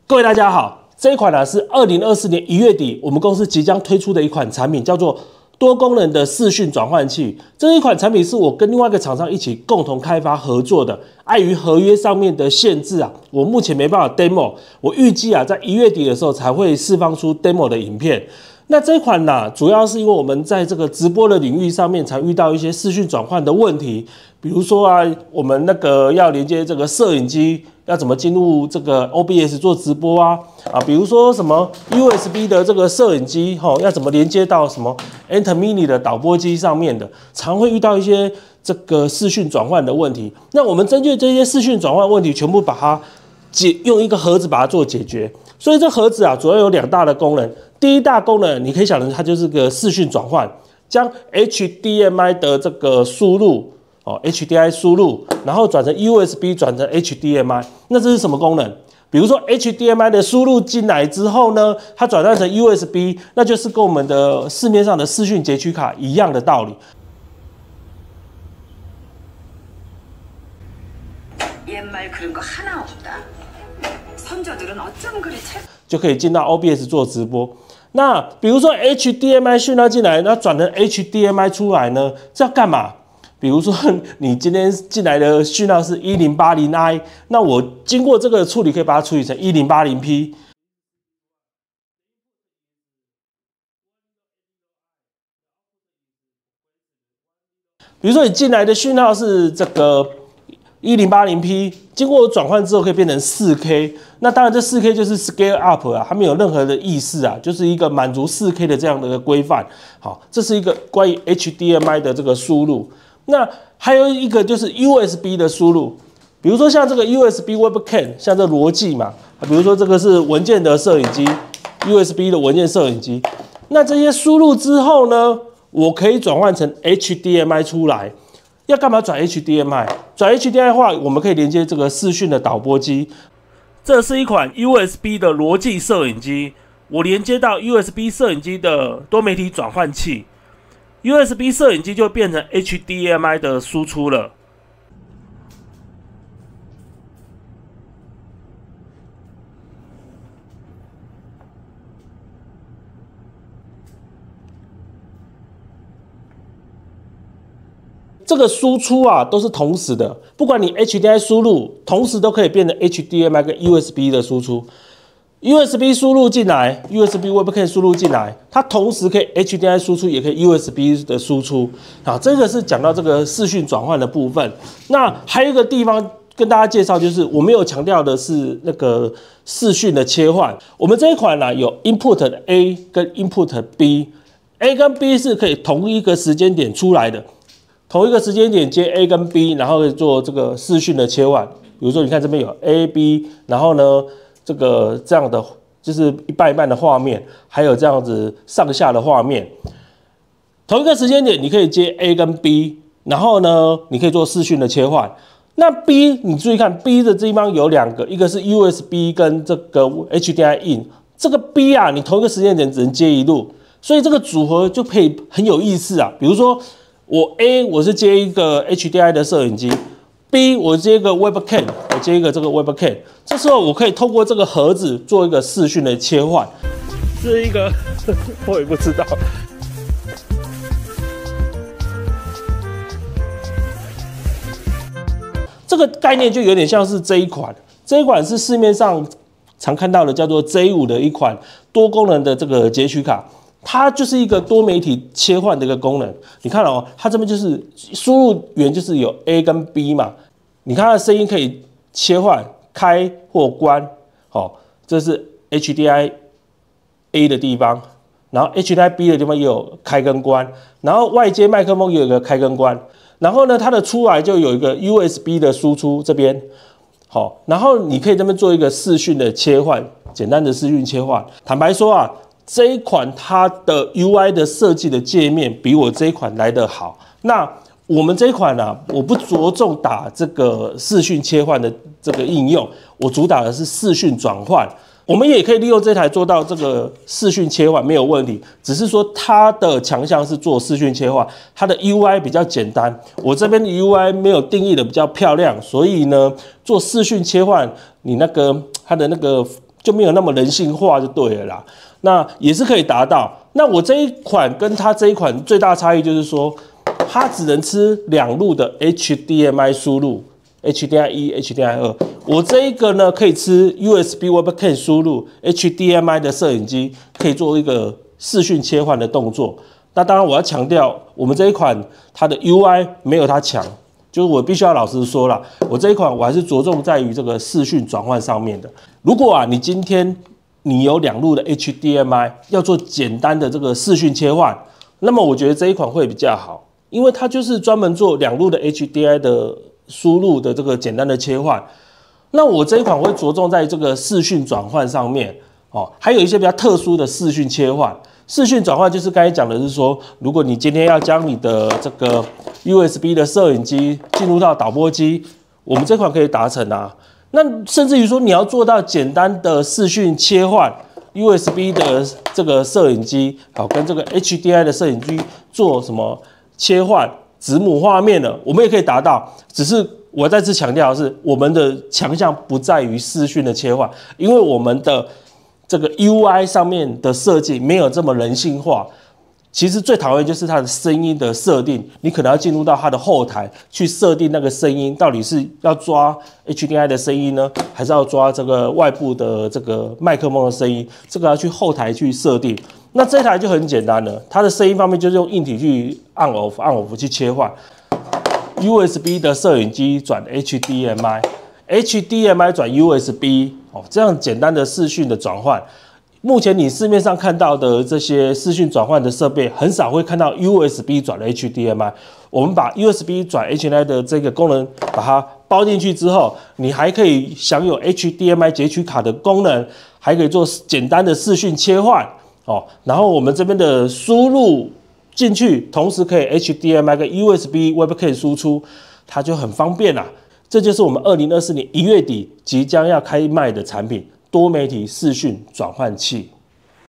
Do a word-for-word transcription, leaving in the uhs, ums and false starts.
各位大家好，这一款呢、啊、是二零二四年一月底我们公司即将推出的一款产品，叫做多功能的视讯转换器。这一款产品是我跟另外一个厂商一起共同开发合作的，碍于合约上面的限制啊，我目前没办法 demo。我预计啊，在一月底的时候才会释放出 demo 的影片。那这一款呢、啊，主要是因为我们在这个直播的领域上面才遇到一些视讯转换的问题，比如说啊，我们那个要连接这个摄影机，要怎么进入这个 O B S 做直播啊？啊，比如说什么 U S B 的这个摄影机，吼、哦，要怎么连接到什么 Enter Mini 的导播机上面的，常会遇到一些这个视讯转换的问题。那我们针对这些视讯转换问题，全部把它解用一个盒子把它做解决。所以这盒子啊，主要有两大的功能。第一大功能，你可以想成它就是个视讯转换，将 H D M I 的这个输入哦 ，H D M I 输入，然后转成 U S B， 转成 H D M I。那这是什么功能？比如说 H D M I 的输入进来之后呢，它转换成 U S B， 那就是跟我们的市面上的视讯截取卡一样的道理。 옛말 그런 거 하나 없다. 선조들은 어쩜 그리 책 就可以进到 O B S 做直播。那比如说 H D M I 讯号进来，那转成 H D M I 出来呢，这要干嘛？比如说你今天进来的讯号是 一零八零 I， 那我经过这个处理，可以把它处理成 一零八零 P。比如说你进来的讯号是这个一零八零 P， 经过转换之后可以变成 四 K， 那当然这 四 K 就是 scale up 啊，它没有任何的意思啊，就是一个满足 四 K 的这样的一个规范。好，这是一个关于 H D M I 的这个输入。那还有一个就是 U S B 的输入，比如说像这个 U S B Webcam， 像这逻辑嘛，比如说这个是文件的摄影机 ，U S B 的文件摄影机。那这些输入之后呢，我可以转换成 H D M I 出来。要干嘛转 H D M I？ 转 H D M I 的话，我们可以连接这个视讯的导播机。这是一款 U S B 的逻辑摄影机，我连接到 U S B 摄影机的多媒体转换器 ，U S B 摄影机就变成 H D M I 的输出了。这个输出啊都是同时的，不管你 H D M I 输入，同时都可以变成 H D M I 跟 U S B 的输出。U S B 输入进来 ，U S B Webcam 输入进来，它同时可以 H D M I 输出，也可以 U S B 的输出。好，这个是讲到这个视讯转换的部分。那还有一个地方跟大家介绍，就是我们有强调的是那个视讯的切换。我们这一款呢、啊、有 Input A 跟 Input B，A 跟 B 是可以同一个时间点出来的。同一个时间点接 A 跟 B， 然后做这个视讯的切换。比如说，你看这边有 A、B， 然后呢，这个这样的就是一半一半的画面，还有这样子上下的画面。同一个时间点，你可以接 A 跟 B， 然后呢，你可以做视讯的切换。那 B， 你注意看 B 的地方有两个，一个是 U S B 跟这个 H D M I in。这个 B 啊，你同一个时间点只能接一路，所以这个组合就可以很有意思啊。比如说，我 A 我是接一个 H D M I 的摄影机 ，B 我接一个 Webcam， 我接一个这个 Webcam， 这时候我可以透过这个盒子做一个视讯的切换，是一个我也不知道。这个概念就有点像是这一款，这一款是市面上常看到的叫做 J 五 的一款多功能的这个截取卡。它就是一个多媒体切换的一个功能，你看哦，它这边就是输入源就是有 A 跟 B 嘛，你看它的声音可以切换开或关，好、哦，这是 H D M I A 的地方，然后 H D M I B 的地方也有开跟关，然后外接麦克风也有一个开跟关，然后呢，它的出来就有一个 U S B 的输出这边，好、哦，然后你可以这边做一个视讯的切换，简单的视讯切换。坦白说啊。这一款它的 U I 的设计的界面比我这一款来得好。那我们这一款呢、啊，我不着重打这个视讯切换的这个应用，我主打的是视讯转换。我们也可以利用这台做到这个视讯切换没有问题，只是说它的强项是做视讯切换，它的 U I 比较简单。我这边的 U I 没有定义的比较漂亮，所以呢，做视讯切换，你那个它的那个就没有那么人性化就对了啦。那也是可以达到。那我这一款跟它这一款最大差异就是说，它只能吃两路的 H D M I 输入 ，H D M I 一、H D M I 二。我这一个呢可以吃 U S B Webcam 输入 H D M I 的摄影机，可以做一个视讯切换的动作。那当然我要强调，我们这一款它的 U I 没有它强。就是我必须要老实说啦，我这一款我还是着重在于这个视讯转换上面的。如果啊，你今天你有两路的 H D M I， 要做简单的这个视讯切换，那么我觉得这一款会比较好，因为它就是专门做两路的 H D M I 的输入的这个简单的切换。那我这一款会着重在这个视讯转换上面哦，还有一些比较特殊的视讯切换。视讯转换就是刚才讲的是说，如果你今天要将你的这个 U S B 的摄影机进入到导播机，我们这款可以达成啊。那甚至于说你要做到简单的视讯切换 U S B 的这个摄影机，好跟这个 H D M I 的摄影机做什么切换子母画面的，我们也可以达到。只是我再次强调的是，我们的强项不在于视讯的切换，因为我们的这个 U I 上面的设计没有这么人性化。其实最讨厌就是它的声音的设定，你可能要进入到它的后台去设定那个声音，到底是要抓 H D M I 的声音呢，还是要抓这个外部的这个麦克风的声音？这个要去后台去设定。那这台就很简单了，它的声音方面就是用硬体去 on off on off 去切换 ，U S B 的摄影机转 H D M I。H D M I 转 U S B 哦，这样简单的视讯的转换，目前你市面上看到的这些视讯转换的设备，很少会看到 U S B 转 H D M I。我们把 U S B 转 H D M I 的这个功能把它包进去之后，你还可以享有 H D M I 截取卡的功能，还可以做简单的视讯切换哦。然后我们这边的输入进去，同时可以 H D M I 跟 U S B Webcam 输出，它就很方便啦。这就是我们二零二四年一月底即将要开卖的产品——多媒体视讯转换器。